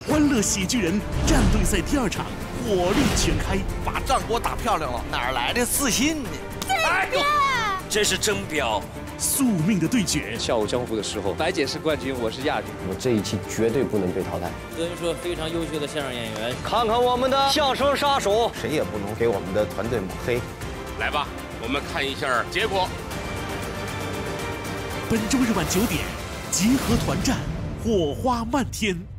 欢乐喜剧人战队赛第2场，火力全开， 把仗给我打漂亮了，哪来的自信呢？ 哎呦， 这是真彪！ 宿命的对决。 笑傲江湖的时候，白姐是冠军，我是亚军， 我这一期绝对不能被淘汰。 德云社非常优秀的相声演员， 看看我们的相声杀手，谁也不能给我们的团队抹黑。 来吧，我们看一下结果。 本周日晚9点，集合团战，火花漫天。